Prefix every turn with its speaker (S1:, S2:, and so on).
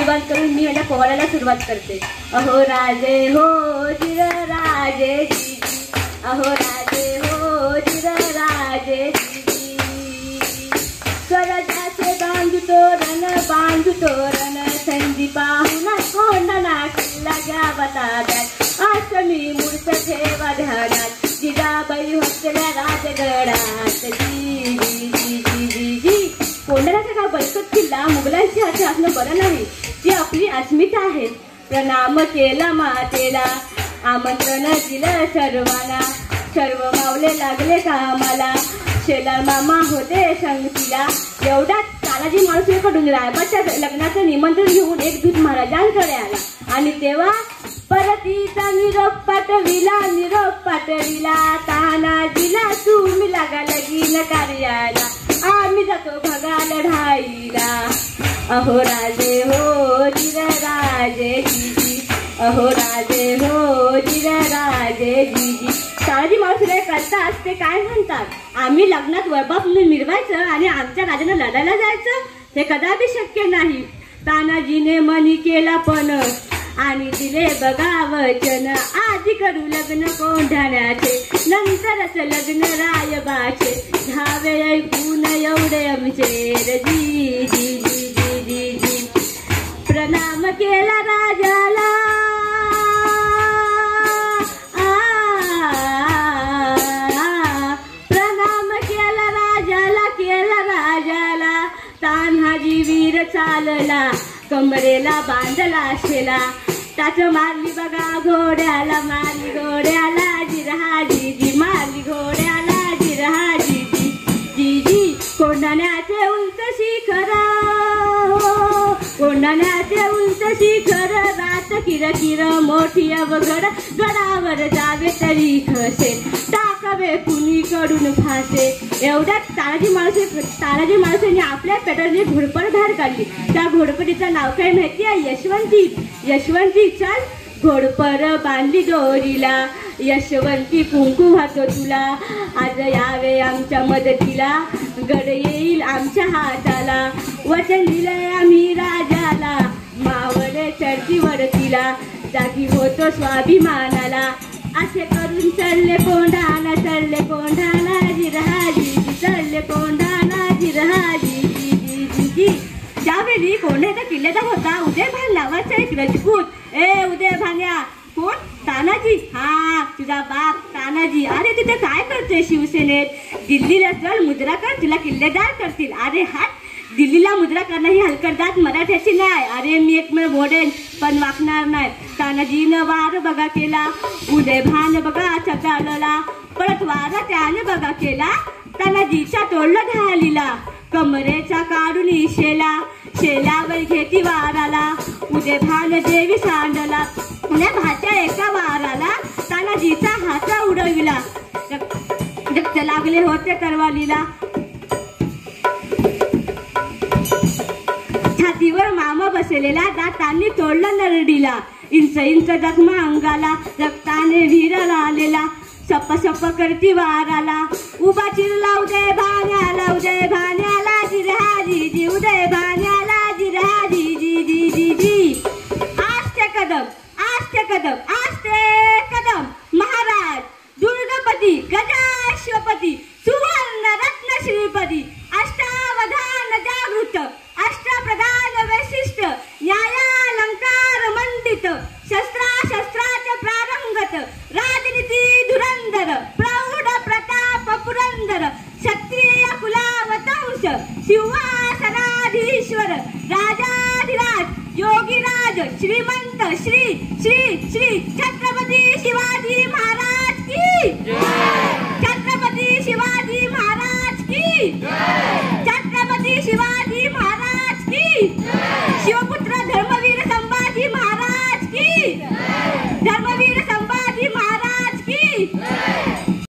S1: बंद करून मी माझ्या पोवाड्याला सुरुवात करते. अहो राजे हो जिर राजे जीजी, अहो राजे हो जिर राजे जीजी. स्वराज्याचे बांधू तोरण संधी पाहून कोंढाणा किल्ला घ्यावा ताब्यात. अष्टमी मूर्त ठेवा ध्यानात, जिजाबाई होतल्या राजगडात. जी जी जी जी जी जी. कोंढाण्याचा का बळकट किल्ला मुघलांच्या हाती असणं बरं नाही. ती आपली अस्मिता आहे. प्रणाम केला मातेला, आमंत्रण दिलं सर्वांना. सर्व मावले लागले कामाला, शेलार मामा होते संगतीला. एवढ्यात तानाजी मालुसरेकडून रायबाच्या लग्नाचं निमंत्रण घेऊन एक दूत महाराजांकडे आला. आणि तेव्हा परतीचा निरोप पाठविला. तानाजीला तुम्ही लागा लगीन कार्याला, आम्ही जातो भगा लढाईला. अहो राजे हो जिर राजे जीजी, अहो राजे हो जिर राजे जीजी. तानाजी मालुसरे करता असते काय म्हणतात, आम्ही लग्नात वैभव मिरवायचं आणि आमच्या राजानं लढायला जायचं, हे कदापि शक्य नाही. तानाजीने मनी केला पण आणि दिले बघा वचन. आधी करू लग्न कोंढाण्याचे, नंतरच लग्न रायबाचे. धावे ऐकून एवढे आमचे जी जी जी जी जी जी. प्रणाम केला राजाला, प्रणाम केला राजाला. तान्हाजी वीर चालला, कमरेला बांधला शेला. टाच मारली बघा घोड्याला, मारली घोड्याला जिरहा जीजी, मारली घोड्याला जिरहा जीजी जीजी. कोंढाण्याचे उंच शिखर, कोंढाण्याचे उंच शिखर. रात किरकिर मोठी अवघड, गडावर जावे तरी खसे. टाकावे कुणीकडून फासे. एवढ्यात तानाजी मालुसरेने आपल्या पेटरने घोडपड धार काढली. त्या घोडपडीचं नाव काय माहिती आहे? यशवंती. चल घोडपर बांधली दोरीला, यशवंती कुंकू वाहतो तुला. आज यावे आमच्या मदतीला, गड येईल आमच्या हाताला. वचन दिलंय आम्ही राजाला, मावळे चढती वरतीला. जागी होतो स्वाभिमानाला, असे करून चढले कोंढाणा जिरहा जीजी, चढले कोंढाणा जिरहा जीजी जी जी. त्यावेळी कोंढाण्याच्या किल्ल्याचा होता उदयभान नावाचा एक रजपूत. ए उदयभान्या, कोण? तानाजी. हा तुझा बाप तानाजी. अरे तिथे काय करते शिवसेनेत? दिल्लीला चल, मुद्रा कर, तुला किल्लेदार करतील. अरे हात, दिल्लीला मुद्रा करणं ही हलकर्दात मराठ्याची नाही. अरे मी एक मिनिट बोलेन पण वाकणार नाही. तानाजीनं वार बघा केला, उदयभान बघा चचाळला. परत वार त्याने बघा केला, तानाजीच्या तोडलं ढालीला. कमरेचा काढून शेलावर घेती वाराला. उदयभान देवी सांडला, भाच्या एका वाराला. तानाजीचा हात उडविला, रक्त लागले होते तरवालीला. छातीवर मामा बसलेला, दातांनी तोडलं नरडीला. इंच जखमा अंगाला, रक्ताने विरळ आलेला. सप्प करती वाराला. उभा चिरला उदयभान्याला जिरहा जीजी, उदयभान्याला जिरहा जीजी जी जी जी. आस्ते कदम महाराज दुर्गपती गजाश्वपती सुवर्ण रत्न श्रीपती. अष्टावधान जागृत, अष्टप्रधान वैशिष्ट्य, न्यायालंकार मंडित. शस्त्राचे प्रारंगत, राजनीती धुरंधर, प्रौढ प्रताप पुरंदर. क्षत्रिय कुलावतंश, सिंहासनाधीश्वर, राजाधिराज, योगीराज, श्रीमंत, श्री